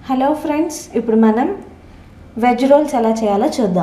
Hello friends, ఇప్పుడు మనం veg rolls ఎలా చేయాలో చూద్దాం.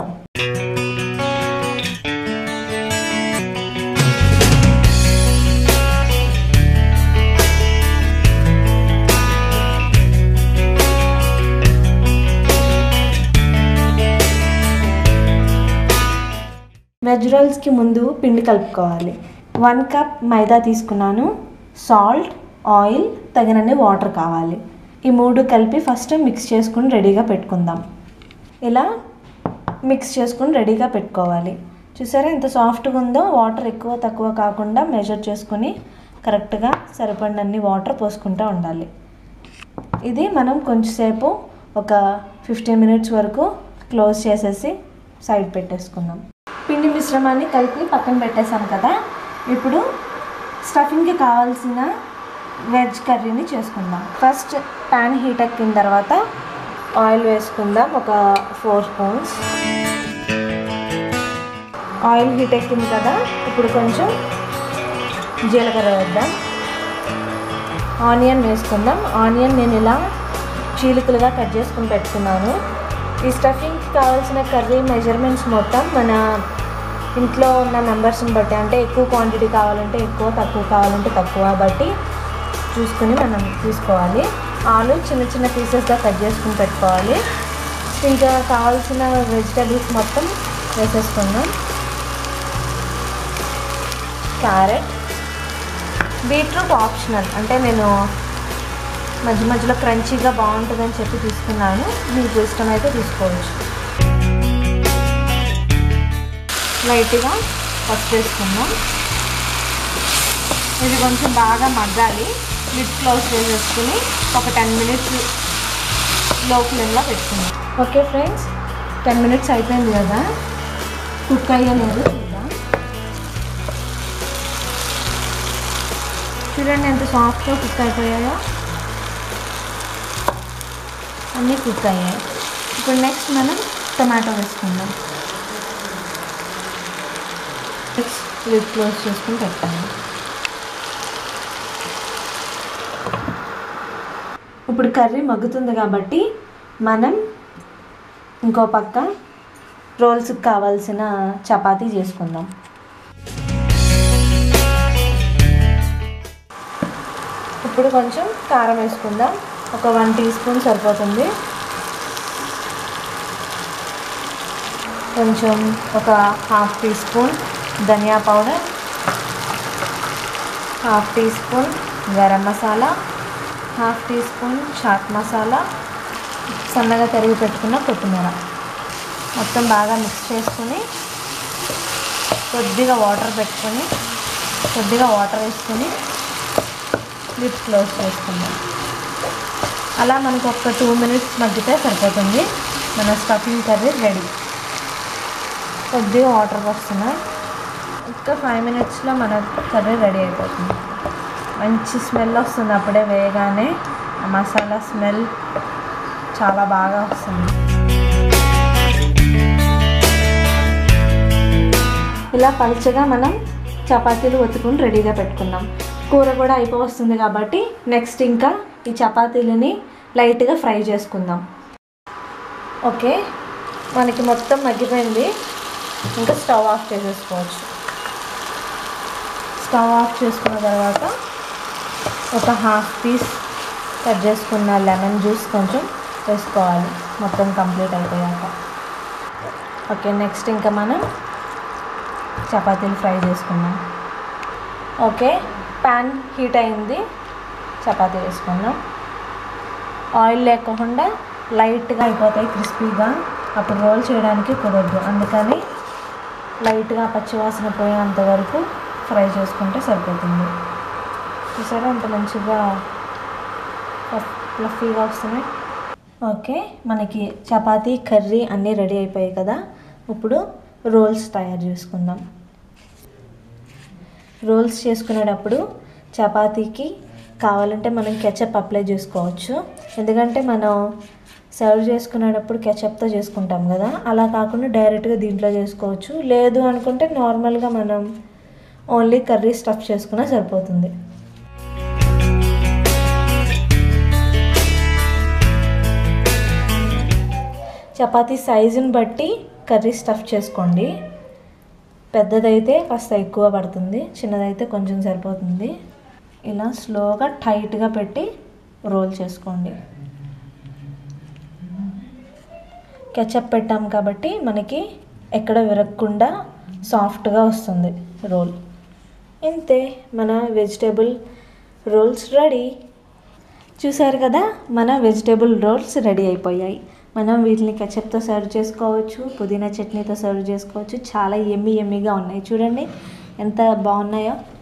వెజ్ రోల్స్కి ముందు పిండి కలుపుకోవాలి. 1 కప్ మైదా తీసుకున్నాను. సాల్ట్, ఆయిల్, తగినన్ని వాటర్ కావాలి. ఈ 3 కలిపి ఫస్ట్ మిక్స్ చేసుకుని రెడీగా పెట్టుకుందాం. ఇలా మిక్స్ చేసుకుని రెడీగా పెట్టుకోవాలి. చూసారా ఎంత సాఫ్ట్గా ఉందో. వాటర్ ఎక్కువ తక్కువ కాకుండా మెజర్ చేసుకుని కరెక్ట్గా సరిపడినన్ని వాటర్ పోసుకుంటూ ఉండాలి. ఇది మనం కొంచెంసేపు ఒక 15 మినిట్స్ వరకు క్లోజ్ చేసేసి సైడ్ పెట్టేసుకుందాం. పిండి మిశ్రమాన్ని కలిపి పక్కన పెట్టేసాం కదా. ఇప్పుడు స్టఫింగ్కి కావాల్సిన వెజ్ కర్రీని చేసుకుందాం. ఫస్ట్ ప్యాన్ హీట్ ఎక్కిన తర్వాత ఆయిల్ వేసుకుందాం. ఒక 4 స్పూన్స్ ఆయిల్ హీట్ ఎక్కింది కదా. ఇప్పుడు కొంచెం జీలకర్ర వేద్దాం. ఆనియన్ వేసుకుందాం. ఆనియన్ నేను ఇలా చీలికలుగా కట్ చేసుకుని పెట్టుకున్నాను. ఈ స్టఫింగ్కి కావాల్సిన కర్రీ మెజర్మెంట్స్ మొత్తం మన ఇంట్లో ఉన్న మెంబర్స్ని బట్టి, అంటే ఎక్కువ క్వాంటిటీ కావాలంటే ఎక్కువ, తక్కువ కావాలంటే తక్కువ బట్టి చూసుకుని మనం తీసుకోవాలి. ఆలు చిన్న చిన్న పీసెస్గా కట్ చేసుకుని పెట్టుకోవాలి. ఇంకా కావాల్సిన వెజిటబుల్స్ మొత్తం వేసేసుకుందాం. క్యారెట్, బీట్రూట్ ఆప్షనల్, అంటే నేను మధ్య మధ్యలో క్రంచీగా బాగుంటుందని చెప్పి తీసుకున్నాను. మీకు ఇష్టమైతే తీసుకోవచ్చు. లైట్గా పసుపు వేసుకుందాం. ఇది కొంచెం బాగా మగ్గాలి. లిడ్ క్లోజ్ చేసేసుకుని ఒక 10 మినిట్స్ లో ఫ్లేమ్లో పెట్టుకుందాం. ఓకే ఫ్రెండ్స్, 10 మినిట్స్ అయిపోయింది కదా. కుక్ అయ్యలేదు చూద్దాం. చూడండి ఎంత సాఫ్ట్గా కుక్ అయిపోయాయో. అన్నీ కుక్ అయ్యాయి. ఇప్పుడు నెక్స్ట్ మనం టమాటో వేసుకుందాం. లిడ్ క్లోజ్ చేసుకుని పెట్టండి. ఇప్పుడు కర్రీ మగ్గుతుంది కాబట్టి మనం ఇంకో పక్క రోల్స్కి కావాల్సిన చపాతీ చేసుకుందాం. ఇప్పుడు కొంచెం కారం వేసుకుందాం. ఒక 1 టీ స్పూన్ సరిపోతుంది. కొంచెం ఒక 1/2 టీ స్పూన్ ధనియా powder, 1/2 teaspoon garam masala, 1/2 teaspoon chaat masala, సన్నగా తరిగి పెట్టుకున్న కొత్తిమీర మొత్తం బాగా మిక్స్ చేసుకుని కొద్దిగా వాటర్ వేసుకొని లిడ్ క్లోజ్ చేసుకుందాం. అలా మనకు ఒక 2 మినిట్స్ మగ్గితే సరిపోతుంది. మన స్టఫింగ్ కర్రీ రెడీ. కొద్దిగా వాటర్ పోస్తున్నాయి. ఇంకా 5 మినిట్స్లో మన కర్రీ రెడీ అయిపోతుంది. మంచి స్మెల్ వస్తుంది. అప్పుడే వేయగానే మసాలా స్మెల్ చాలా బాగా వస్తుంది. ఇలా పలుచగా మనం చపాతీలు ఒత్తుకుని రెడీగా పెట్టుకున్నాం. కూర కూడా అయిపోవస్తుంది కాబట్టి నెక్స్ట్ ఇంకా ఈ చపాతీలని లైట్గా ఫ్రై చేసుకుందాం. ఓకే, మనకి మొత్తం మగ్గిపోయింది. ఇంకా స్టవ్ ఆఫ్ చేసేసుకోవచ్చు. స్టవ్ ఆఫ్ చేసుకున్న తర్వాత ఒక 1/2 పీస్ కట్ చేసుకున్న లెమన్ జ్యూస్ కొంచెం వేసుకోవాలి మొత్తం కంప్లీట్ అయిపోయాక. ఓకే, నెక్స్ట్ ఇంకా మనం చపాతీలు ఫ్రై చేసుకున్నాం. ఓకే, ప్యాన్ హీట్ అయింది. చపాతీ వేసుకున్నాం. ఆయిల్ లేకుండా లైట్గా అయిపోతాయి క్రిస్పీగా. అప్పుడు రోల్ చేయడానికి కుదరదు. అందుకని లైట్గా పచ్చివాసన పోయేంత వరకు ఫ్రై చేసుకుంటే సరిపోతుంది. చూసారా ఎంత మంచిగా ఫ్లఫీగా వస్తున్నాయి. ఓకే, మనకి చపాతీ, కర్రీ అన్నీ రెడీ అయిపోయాయి కదా. ఇప్పుడు రోల్స్ తయారు చేసుకుందాం. రోల్స్ చేసుకునేటప్పుడు చపాతీకి కావాలంటే మనం కెచప్ అప్లై చేసుకోవచ్చు. ఎందుకంటే మనం సర్వ్ చేసుకునేటప్పుడు కెచప్తో చేసుకుంటాం కదా. అలా కాకుండా డైరెక్ట్గా దీంట్లో చేసుకోవచ్చు. లేదు అనుకుంటే నార్మల్గా మనం ఓన్లీ కర్రీ స్టఫ్ చేసుకున్నా సరిపోతుంది. చపాతీ సైజుని బట్టి కర్రీ స్టఫ్ చేసుకోండి. పెద్దదైతే కాస్త ఎక్కువ పడుతుంది, చిన్నదైతే కొంచెం సరిపోతుంది. ఇలా స్లోగా టైట్గా పెట్టి రోల్ చేసుకోండి. కెచప్ పెట్టాం కాబట్టి మనకి ఎక్కడ విరగకుండా సాఫ్ట్గా వస్తుంది రోల్. ఇంతే, మన వెజిటేబుల్ రోల్స్ రెడీ. చూసారు కదా, మన వెజిటేబుల్ రోల్స్ రెడీ అయిపోయాయి. మనం వీటిని కెచప్తో సర్వ్ చేసుకోవచ్చు, పుదీనా చట్నీతో సర్వ్ చేసుకోవచ్చు. చాలా ఎమ్మీగా ఉన్నాయి. చూడండి ఎంత బాగున్నాయో.